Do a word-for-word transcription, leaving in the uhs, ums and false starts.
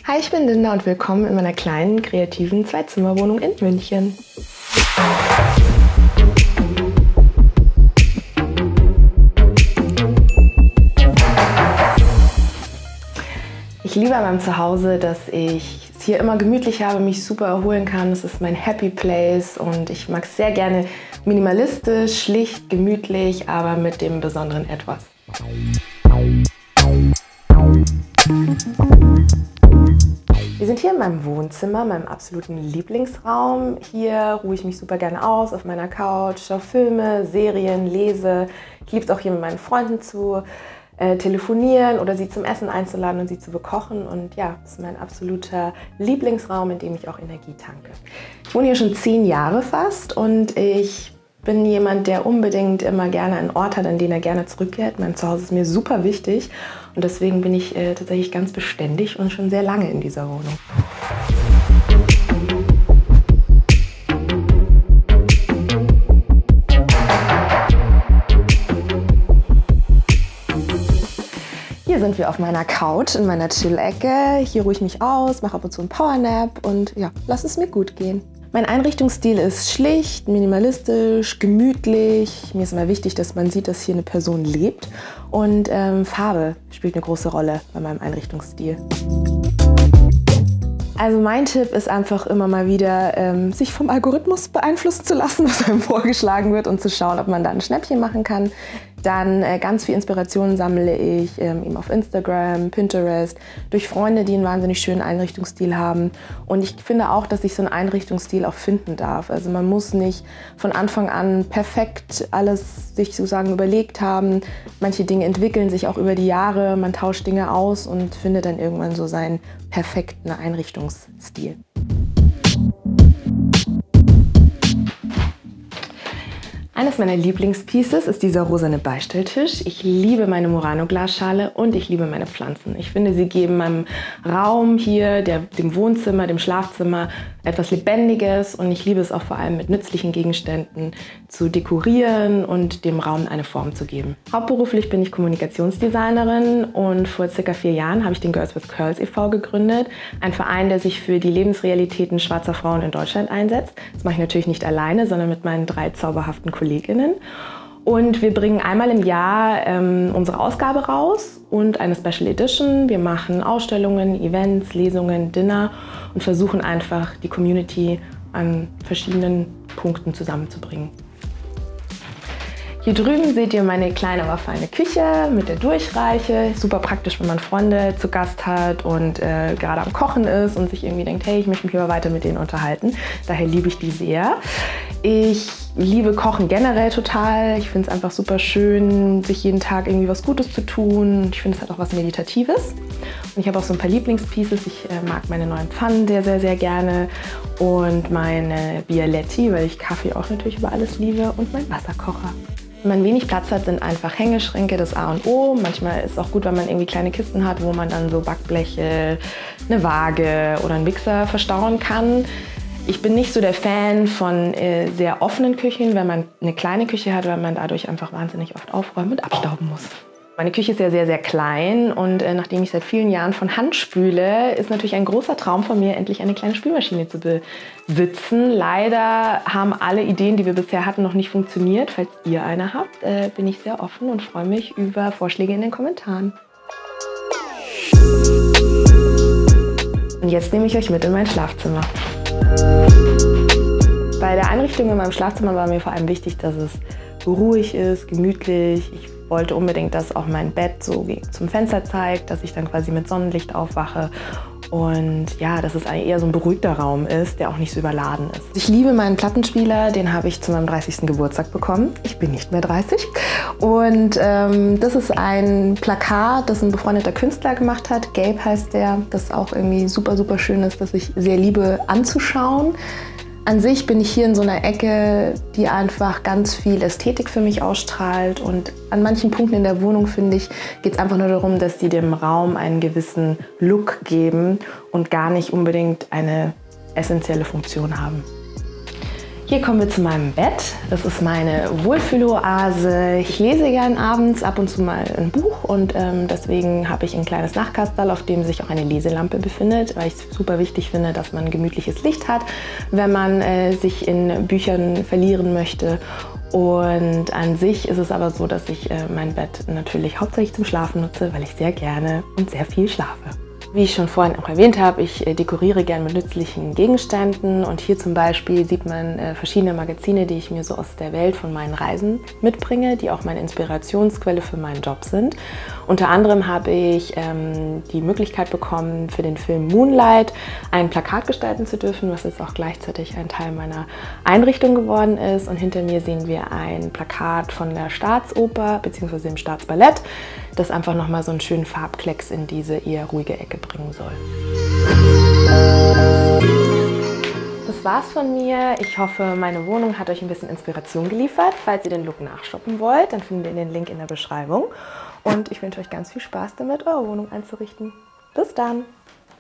Hi, ich bin Linda und willkommen in meiner kleinen, kreativen Zwei-Zimmer-Wohnung in München. Ich liebe an meinem Zuhause, dass ich es hier immer gemütlich habe, mich super erholen kann. Es ist mein Happy Place und ich mag es sehr gerne minimalistisch, schlicht, gemütlich, aber mit dem besonderen Etwas. Wir sind hier in meinem Wohnzimmer, meinem absoluten Lieblingsraum. Hier ruhe ich mich super gerne aus auf meiner Couch, schaue Filme, Serien, lese. Ich liebe es auch hier mit meinen Freunden zu äh, telefonieren oder sie zum Essen einzuladen und sie zu bekochen. Und ja, das ist mein absoluter Lieblingsraum, in dem ich auch Energie tanke. Ich wohne hier schon zehn Jahre fast und ich bin jemand, der unbedingt immer gerne einen Ort hat, an den er gerne zurückkehrt. Mein Zuhause ist mir super wichtig und deswegen bin ich äh, tatsächlich ganz beständig und schon sehr lange in dieser Wohnung. Hier sind wir auf meiner Couch in meiner Chill-Ecke. Hier ruhe ich mich aus, mache ab und zu einen Powernap und ja, lass es mir gut gehen. Mein Einrichtungsstil ist schlicht, minimalistisch, gemütlich. Mir ist immer wichtig, dass man sieht, dass hier eine Person lebt. Und ähm, Farbe spielt eine große Rolle bei meinem Einrichtungsstil. Also mein Tipp ist einfach immer mal wieder, ähm, sich vom Algorithmus beeinflussen zu lassen, was einem vorgeschlagen wird und zu schauen, ob man da ein Schnäppchen machen kann. Dann äh, ganz viel Inspiration sammle ich ähm, eben auf Instagram, Pinterest, durch Freunde, die einen wahnsinnig schönen Einrichtungsstil haben. Und ich finde auch, dass ich so einen Einrichtungsstil auch finden darf. Also man muss nicht von Anfang an perfekt alles sich sozusagen überlegt haben. Manche Dinge entwickeln sich auch über die Jahre, man tauscht Dinge aus und findet dann irgendwann so seinen perfekten Einrichtungsstil. Eines meiner Lieblingspieces ist dieser rosane Beistelltisch. Ich liebe meine Murano-Glasschale und ich liebe meine Pflanzen. Ich finde, sie geben meinem Raum hier, der, dem Wohnzimmer, dem Schlafzimmer etwas Lebendiges und ich liebe es auch vor allem mit nützlichen Gegenständen zu dekorieren und dem Raum eine Form zu geben. Hauptberuflich bin ich Kommunikationsdesignerin und vor circa vier Jahren habe ich den Girls with Curls e V gegründet. Ein Verein, der sich für die Lebensrealitäten schwarzer Frauen in Deutschland einsetzt. Das mache ich natürlich nicht alleine, sondern mit meinen drei zauberhaften Kolleginnen. Und wir bringen einmal im Jahr ähm, unsere Ausgabe raus und eine Special Edition. Wir machen Ausstellungen, Events, Lesungen, Dinner und versuchen einfach die Community an verschiedenen Punkten zusammenzubringen. Hier drüben seht ihr meine kleine, aber feine Küche mit der Durchreiche. Super praktisch, wenn man Freunde zu Gast hat und äh, gerade am Kochen ist und sich irgendwie denkt, hey, ich möchte mich lieber weiter mit denen unterhalten. Daher liebe ich die sehr. Ich liebe Kochen generell total. Ich finde es einfach super schön, sich jeden Tag irgendwie was Gutes zu tun. Ich finde, es hat auch was Meditatives. Und ich habe auch so ein paar Lieblingspieces. Ich äh, mag meine neuen Pfannen sehr, sehr, sehr gerne. Und meine Bialetti, weil ich Kaffee auch natürlich über alles liebe. Und mein Wasserkocher. Wenn man wenig Platz hat, sind einfach Hängeschränke das A und O. Manchmal ist es auch gut, wenn man irgendwie kleine Kisten hat, wo man dann so Backbleche, eine Waage oder einen Mixer verstauen kann. Ich bin nicht so der Fan von äh, sehr offenen Küchen, wenn man eine kleine Küche hat, weil man dadurch einfach wahnsinnig oft aufräumen und abstauben muss. Meine Küche ist ja sehr, sehr klein und äh, nachdem ich seit vielen Jahren von Hand spüle, ist natürlich ein großer Traum von mir, endlich eine kleine Spülmaschine zu besitzen. Leider haben alle Ideen, die wir bisher hatten, noch nicht funktioniert. Falls ihr eine habt, äh, bin ich sehr offen und freue mich über Vorschläge in den Kommentaren. Und jetzt nehme ich euch mit in mein Schlafzimmer. Bei der Einrichtung in meinem Schlafzimmer war mir vor allem wichtig, dass es ruhig ist, gemütlich. Ich wollte unbedingt, dass auch mein Bett so zum Fenster zeigt, dass ich dann quasi mit Sonnenlicht aufwache und ja, dass es eher so ein beruhigter Raum ist, der auch nicht so überladen ist. Ich liebe meinen Plattenspieler, den habe ich zu meinem dreißigsten Geburtstag bekommen. Ich bin nicht mehr dreißig und ähm, das ist ein Plakat, das ein befreundeter Künstler gemacht hat. Gabe heißt der, das auch irgendwie super, super schön ist, das ich sehr liebe anzuschauen. An sich bin ich hier in so einer Ecke, die einfach ganz viel Ästhetik für mich ausstrahlt und an manchen Punkten in der Wohnung, finde ich, geht es einfach nur darum, dass die dem Raum einen gewissen Look geben und gar nicht unbedingt eine essentielle Funktion haben. Hier kommen wir zu meinem Bett. Das ist meine Wohlfühloase. Ich lese gern abends ab und zu mal ein Buch und ähm, deswegen habe ich ein kleines Nachtkasperl, auf dem sich auch eine Leselampe befindet, weil ich es super wichtig finde, dass man gemütliches Licht hat, wenn man äh, sich in Büchern verlieren möchte. Und an sich ist es aber so, dass ich äh, mein Bett natürlich hauptsächlich zum Schlafen nutze, weil ich sehr gerne und sehr viel schlafe. Wie ich schon vorhin auch erwähnt habe, ich äh, dekoriere gerne mit nützlichen Gegenständen und hier zum Beispiel sieht man äh, verschiedene Magazine, die ich mir so aus der Welt von meinen Reisen mitbringe, die auch meine Inspirationsquelle für meinen Job sind. Unter anderem habe ich ähm, die Möglichkeit bekommen, für den Film Moonlight ein Plakat gestalten zu dürfen, was jetzt auch gleichzeitig ein Teil meiner Einrichtung geworden ist. Und hinter mir sehen wir ein Plakat von der Staatsoper bzw. dem Staatsballett, das einfach nochmal so einen schönen Farbklecks in diese eher ruhige Ecke bringen soll. Das war's von mir. Ich hoffe, meine Wohnung hat euch ein bisschen Inspiration geliefert. Falls ihr den Look nachshoppen wollt, dann findet ihr den Link in der Beschreibung. Und ich wünsche euch ganz viel Spaß damit, eure Wohnung einzurichten. Bis dann!